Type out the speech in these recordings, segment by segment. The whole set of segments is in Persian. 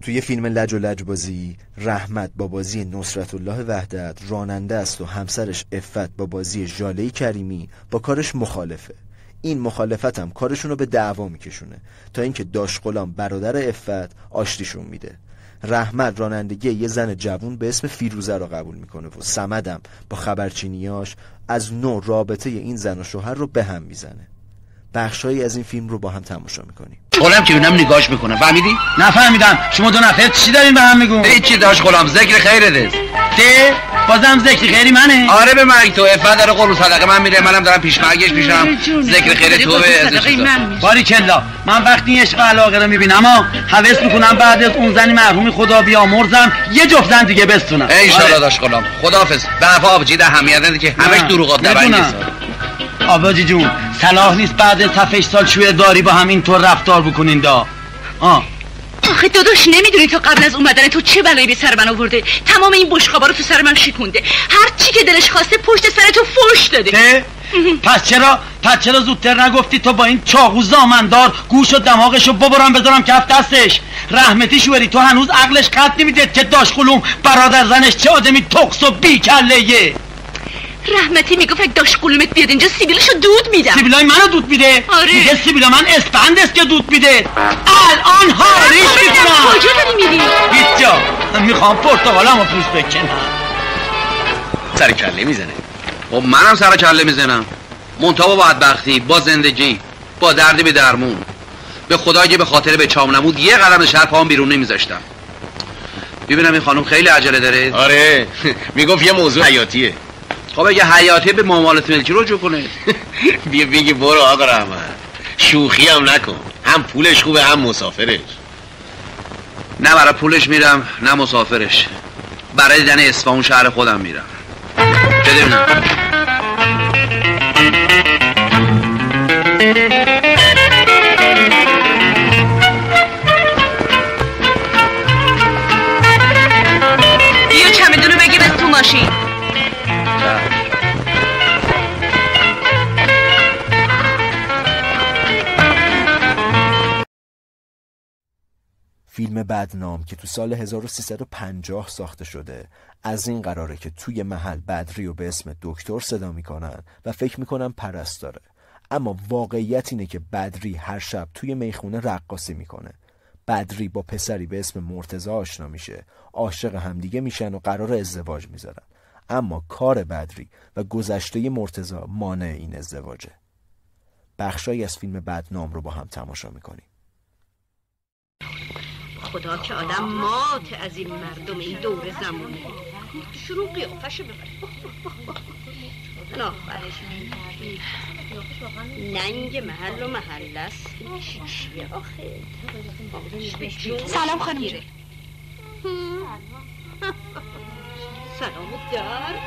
توی فیلم لج و لجبازی رحمت با بازی نصرت الله وحدت راننده است و همسرش عفت با بازی ژاله کریمی با کارش مخالفه. این مخالفت هم کارشون رو به دعوا میکشونه تا اینکه داش غلام برادر عفت آشتیشون میده. رحمت رانندگی یه زن جوون به اسم فیروزه رو قبول میکنه و صمدم با خبرچینیاش از نو رابطه این زن و شوهر رو به هم میزنه. بخشایی از این فیلم رو با هم تماشا میکنیم. غلام که ببینم نگاش میکنه. فهمیدی؟ نفهمیدم. شما دو نفر چی دارین به هم میگون؟ هیچی داش غلام، ذکر خیرت است. ده بازم ذکر خیری منه؟ آره به مرگ تو عفت داره قول و صدقه من میره، منم دارم پیش مرگش میشم. ذکر خیر تو به باریکلا. من وقتی عشق و علاقه رو میبینم حوس میکنم بعد از اون زنی مرحوم خدا بیامرزم یه جفت زن دیگه بستونم. ان شاء الله داش غلام. خداحافظ. به عفو آبجی ده اهمیت نداره که همش دروغات دبنگه. آباجی جون صلاح نیست بعد از 7 سال شوی داری با هم اینطور رفتار بکنین دا. آخه داداش نمیدونی تو قبل از اومدن تو چه بلایی به سر من آورده؟ تمام این بشقابا رو تو سر من شکونده. هر چی که دلش خواسته پشت سر تو فوش داده. پس چرا زودتر نگفتی تو با این چاقو زامندار گوش و دماغشو ببرم بذارم کف دستش؟ رحمتی شوری تو هنوز عقلش خط نمیده که داش خلوم برادر زنش چه آدمی تقص و بیکله‌ایه. رحمتی میگفت اگه داش قلومت بیاد اینجا سیبیلشو دود میدم. سیبیلای منو دود میده؟ آره. میگه سیبیلا من اسپند است که دود میده. الان هاریش میکنم. کجا داری میری؟ هیچ جا. میخوام پرتقالمو پوست بکنم. سر کله میزنه. خب منم سر کله میزنم. منتها با بدبختی، با زندگی، با دردی به درمون. به خدا اگه به خاطر به چام نمود یه قدم شهر پاهم بیرون نمیذاشتم. ببینم این خانم خیلی عجله داره. آره میگفت یه موضوع حیاتیه. خب اگه حیاتی به معاملات ملکی رجوع کنه. بیا بگی برو آقا رحمت، شوخی هم نکن، هم پولش خوبه هم مسافرش. نه برای پولش میرم نه مسافرش، برای دیدن اصفهان شهر خودم میرم. بده ببینم. بیا چمدونو بگیر از تو ماشین. فیلم بدنام که تو سال 1350 ساخته شده از این قراره که توی محل بدری رو به اسم دکتر صدا میکنن و فکر میکنن پرستاره، اما واقعیت اینه که بدری هر شب توی میخونه رقاصی میکنه. بدری با پسری به اسم مرتضی آشنا میشه، عاشق همدیگه میشن و قرار ازدواج میذارن، اما کار بدری و گذشته مرتضی مانع این ازدواجه. بخشایی از فیلم بدنام رو با هم تماشا میکنیم. خدا که آدم مات از این مردم این دور زمونه. شروع قیافش ببر. ننگ محل و محل است. چیه آخه؟ سلام خانم جون. سلام و درد.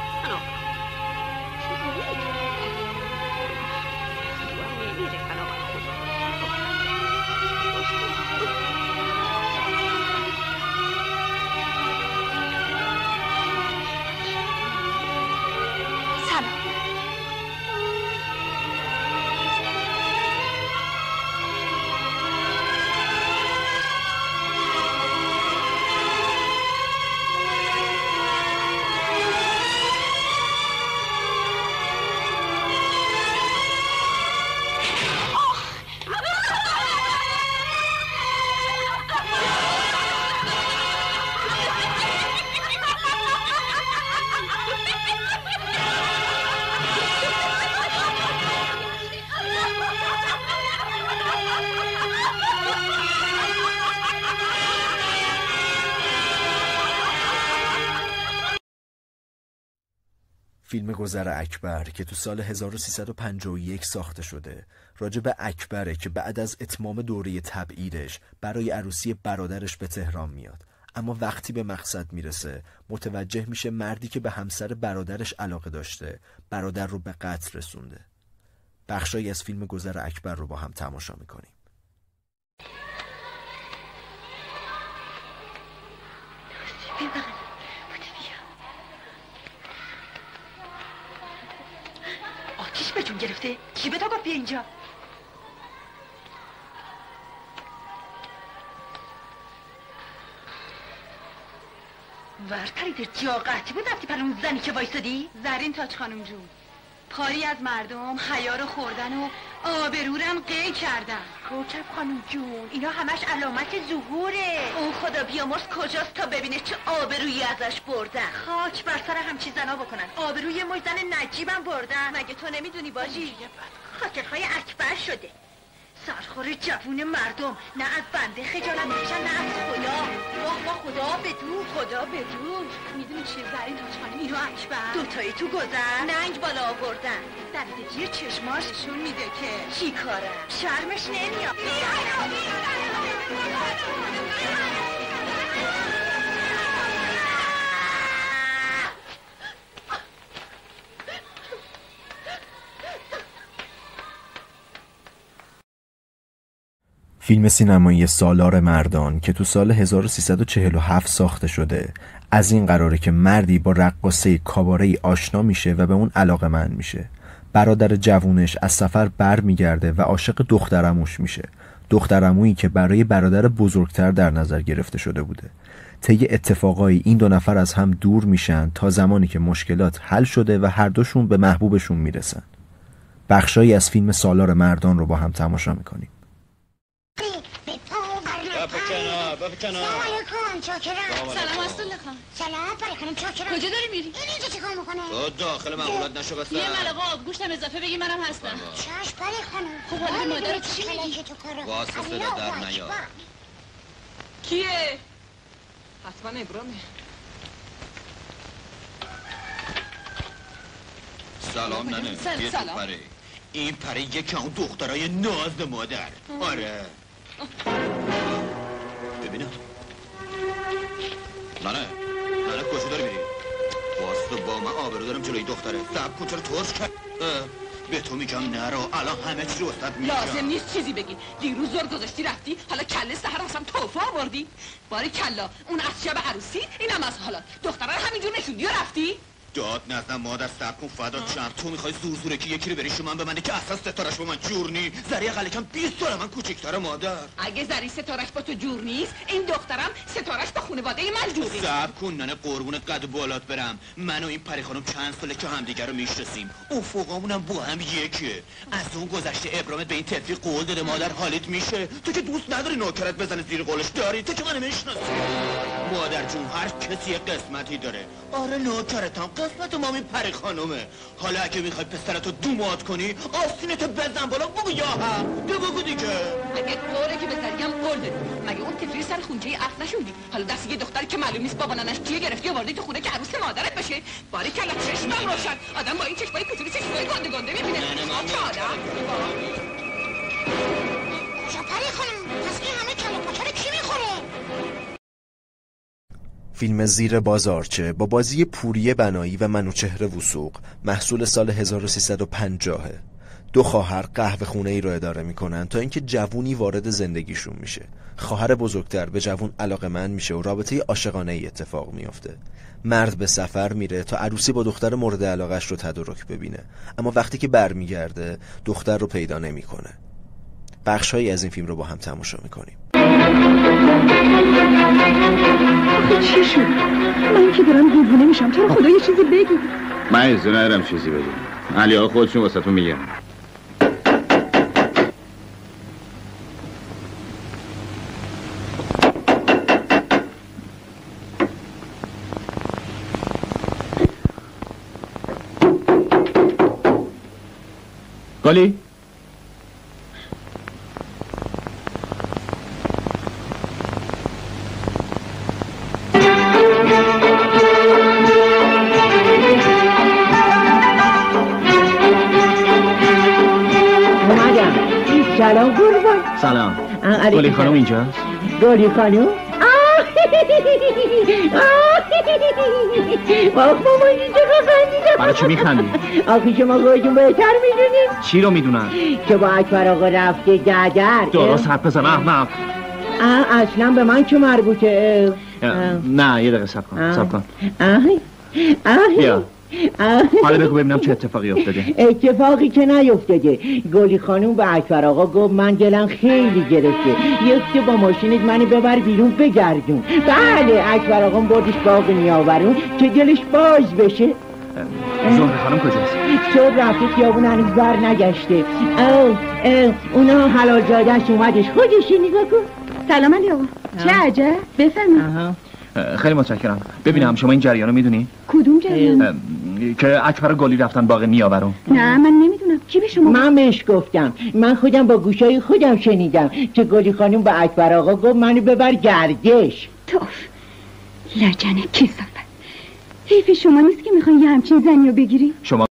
فیلم گذر اکبر که تو سال 1351 ساخته شده راجع به اکبره که بعد از اتمام دوره تبعیدش برای عروسی برادرش به تهران میاد، اما وقتی به مقصد میرسه متوجه میشه مردی که به همسر برادرش علاقه داشته برادر رو به قتل رسونده. بخشایی از فیلم گذر اکبر رو با هم تماشا میکنیم. آتیش به جون گرفته. کی به تو گفت بیا اینجا؟ ورتریت جا قطعی بود رفتی پر اون زنی که وایسادی؟ زرین تاج خانم جون، پاری از مردم حیا رو خوردن و آبرورم قی کردن. کوچب خانم جون اینا همش علامت ظهوره. اون خدا بیامرز کجاست تا ببینه چه آبرویی ازش بردن. خاک بر سر همچی زنا بکنن. آبروی مش زن نجیبم بردن. مگه تو نمیدونی باجی؟ خاطرهای اکبر شده. سرخور جوون مردم نه از بنده خجالت میکشن نه از خدا. واه خدا بدون خدا بدون. میدونی چیه زرین تاج خانم؟ اینو اکبر دوتایی تو گذر ننگ بالا آوردن. دریدگی چشماش نشون میده که چی کارم؟ شرمش نمیاد. فیلم سینمایی سالار مردان که تو سال 1347 ساخته شده از این قراره که مردی با رقاصه کاباره‌ای آشنا میشه و به اون علاقه‌مند میشه. برادر جوونش از سفر بر میگرده و عاشق دخترعموش میشه. دخترعمویی که برای برادر بزرگتر در نظر گرفته شده بوده. طی اتفاقایی این دو نفر از هم دور میشن تا زمانی که مشکلات حل شده و هر دوشون به محبوبشون میرسن. بخشایی از فیلم سالار مردان رو با هم تماشا میکنیم. سلام اصلا خان. سلام برای خانم چاکرم. کجا داری میری؟ این اینجا چیکار میکنه؟ تو داخل مامورات نشو بسته. یه ملقه آبگوشتم اضافه بگی منم هستم. چاش برای خانم. خب حالا مادر چی میگی؟ واسه صدا در نیار. کیه؟ حتما ابرامه. سلام ننه. سلام. این پره یکی اون دخترای ناز مادر. آره. ببینم ننه کجا داری میری؟ واسه با من آبرو دارم جلوی دختره. صبر کن چرا ترش کرد؟ به تو میگم نرو الان همه چی رو استاد میگم. لازم نیست چیزی بگی. دیروز زور گذاشتی رفتی حالا کله سحر اصلا توفه آوردی. باری کلا اون از شب عروسی اینم از حالات. دختره رو همینجور نشوندی و رفتی؟ داد نزدم مادر صبر کن فدا چم. تو میخوای زور که یکی رو بری شما به منه که اصلا ستارش با من جور نی. زری اقلکم 20 سال من کوچیک‌تره مادر. اگه زری ستارش با تو جور نیست این دخترم ستارش با خانواده من جوری. صبر کن ننه قربون قد بالات برم. من و این پری خانم چند ساله که همدیگه رو میشناسیم. افقامونم با هم یکیه. از اون گذشته ابرامت به این تلفی قول داده مادر حالت میشه. تو که دوست نداری نوکرت بزنه زیر قولش داری. تو که منو میشناسی. مادر جون هر کسی قسمتی داره. آره نوکرتم قسمت ما این پری خانومه. حالا اگه میخوای پسرتو دوماد کنی آستینتو بزن بالا بگو یا هم بگو دیگه. اگه قوله که بزرگم قول دادی مگه اون تفری سر خونچه عقل نشوندی؟ حالا دست یه دختر که معلوم نیست بابا ننش چیه گرفتی آوردی تو خونه که عروس مادرت بشه. باری کلا چشمم روشن. آدم با این چشمای کوچولو چشمای گنده میبینه. چه آدم کجا پری خانم؟ پس این همه کله پاچه رو کی میخوره؟ فیلم زیر بازارچه با بازی پوریه بنایی و منوچهر وثوق محصول سال 1350. دو خواهر قهوه خونه ای رو اداره میکنن تا اینکه جوونی وارد زندگیشون میشه. خواهر بزرگتر به جوون علاقه‌مند میشه و رابطه عاشقانه ای اتفاق میافته. مرد به سفر میره تا عروسی با دختر مورد علاقش رو تدارک ببینه، اما وقتی که برمیگرده دختر رو پیدا نمیکنه. بخشایی از این فیلم رو با هم تماشا میکنیم. چی شد؟ من که دارم دیوونه میشم. تو خدا یه چیزی بگی. من اجازه ندارم چیزی بگم. علی ها خودشون واسه تو میگم. گالی سلام قربان. سلام. گلی خانم اینجاست؟ گلی خانم؟ مامان اینجا خندیدم. برای چی میخندی؟ آخی شما خودتون بهتر میدونید. چی رو میدونن؟ که با اکبر آقا رفته ددر. درست حرف بزن احمق. اصلا به من که مربوطه. نه یه دقیقه صبر کن. بیا حالا بگو ببینم چه اتفاقی افتاده. اتفاقی که نیفتاده. گلی خانوم به اکبر آقا گفت من دلم خیلی گرفته، یک با ماشینت منو ببر بیرون بگردون. بله اکبر آقا بردش باغ نیاورون که دلش باز بشه. زهره خانم کجاست؟ صبح رفته خیابون هنوز بر نگشته. اونا حلال زادهش اومدش، خودشی نگاه کن. سلام علی آقا. چه عجب؟ بفرمایید. خیلی متشکرم. ببینم شما این جریان رو میدونی؟ کدوم جریان؟ که اکبر و گلی رفتن باغ نیاورون. نه من نمیدونم. کی به شما؟ من بهش گفتم. من خودم با گوشای خودم شنیدم که گلی خانم به اکبر آقا گفت منو ببر گردش. توف لجنه کسافت. حیف شما نیست که میخوایی یه همچین زنی رو بگیری؟ شما